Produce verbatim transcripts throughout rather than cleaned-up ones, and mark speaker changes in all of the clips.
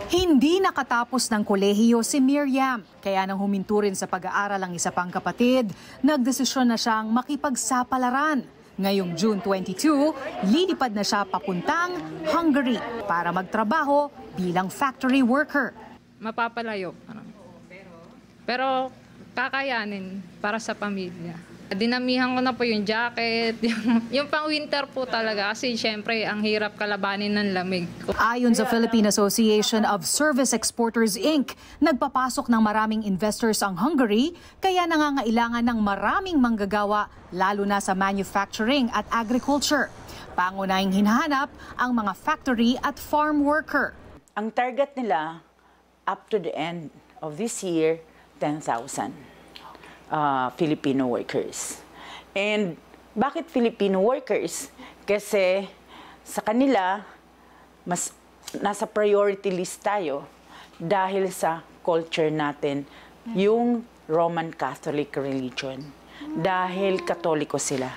Speaker 1: Hindi nakatapos ng kolehiyo si Miriam, kaya nang huminto rin sa pag-aaral ang isa pang kapatid, nagdesisyon na siyang makipagsapalaran. Ngayong June twenty-two, lilipad na siya papuntang Hungary para magtrabaho bilang factory worker.
Speaker 2: Mapapalayo. Pero kakayanin para sa pamilya. Dinamihan ko na po yung jacket, yung, yung pang winter po talaga kasi syempre ang hirap kalabanin ng lamig.
Speaker 1: Ayon sa Philippine Association of Service Exporters Incorporated, nagpapasok ng maraming investors ang Hungary kaya nangangailangan ng maraming manggagawa lalo na sa manufacturing at agriculture. Pangunahing hinahanap ang mga factory at farm worker.
Speaker 3: Ang target nila up to the end of this year, ten thousand. Uh, Filipino workers. And bakit Filipino workers? Kasi sa kanila, mas nasa priority list tayo dahil sa culture natin, yung Roman Catholic religion. Dahil Katoliko sila.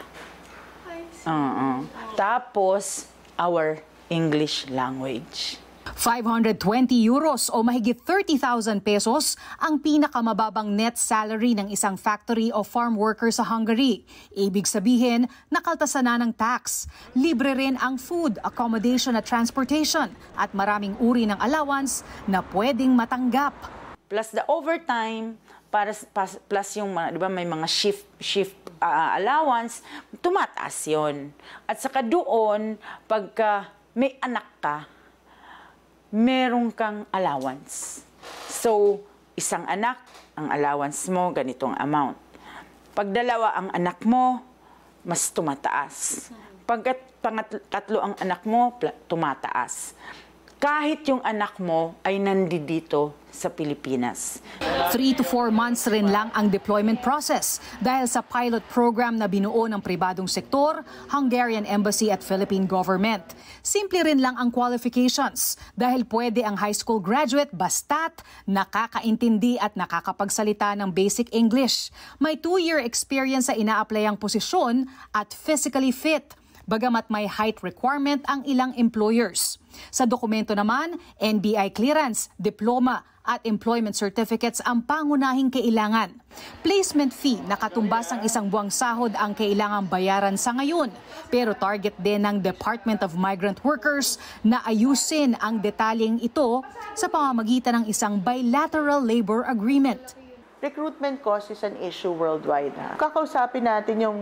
Speaker 3: Uh-uh. Tapos, our English language.
Speaker 1: five hundred twenty euros o mahigit thirty thousand pesos ang pinakamababang net salary ng isang factory o farm worker sa Hungary. Ibig sabihin, nakaltasan na ng tax. Libre rin ang food, accommodation at transportation at maraming uri ng allowance na pwedeng matanggap.
Speaker 3: Plus the overtime, para, plus yung di ba, may mga shift, shift uh, allowance, tumataas yun. At saka doon, pagka may anak ka, meron kang allowance. So, isang anak, ang allowance mo, ganitong amount. Pag dalawa ang anak mo, mas tumataas. Pag tatlo ang anak mo, tumataas. Kahit yung anak mo ay nandito sa Pilipinas.
Speaker 1: Three to four months rin lang ang deployment process dahil sa pilot program na binuo ng pribadong sektor, Hungarian Embassy at Philippine Government. Simple rin lang ang qualifications dahil pwede ang high school graduate basta't nakakaintindi at nakakapagsalita ng basic English. May two-year experience sa ina-applyang posisyon at physically fit. Bagamat may height requirement ang ilang employers. Sa dokumento naman, N B I clearance, diploma at employment certificates ang pangunahing kailangan. Placement fee na katumbas ang isang buwang sahod ang kailangang bayaran sa ngayon. Pero target din ng Department of Migrant Workers na ayusin ang detalyeng ito sa pamamagitan ng isang bilateral labor agreement.
Speaker 4: Recruitment cost is an issue worldwide. Ha? Kakausapin natin yung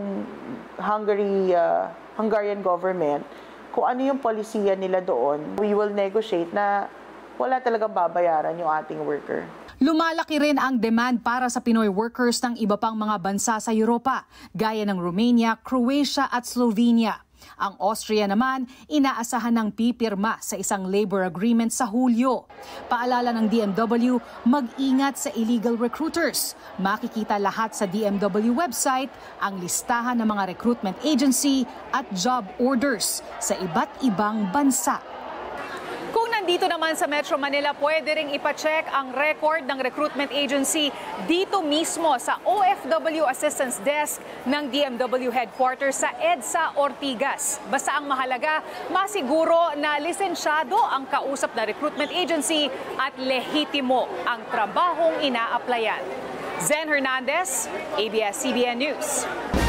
Speaker 4: Hungary, uh, Hungarian government kung ano yung polisiya nila doon. We will negotiate na wala talagang babayaran yung ating worker.
Speaker 1: Lumalaki rin ang demand para sa Pinoy workers ng iba pang mga bansa sa Europa, gaya ng Romania, Croatia at Slovenia. Ang Austria naman, inaasahan ng pipirma sa isang labor agreement sa Hulyo. Paalala ng D M W, mag-ingat sa illegal recruiters. Makikita lahat sa D M W website ang listahan ng mga recruitment agency at job orders sa iba't ibang bansa. Kung nandito naman sa Metro Manila, pwede ring ipacheck ang record ng recruitment agency dito mismo sa O F W Assistance Desk ng D M W Headquarters sa EDSA Ortigas. Basta ang mahalaga, masiguro na lisensyado ang kausap na recruitment agency at lehitimo ang trabahong ina-applyan. Zen Hernandez, A B S C B N News.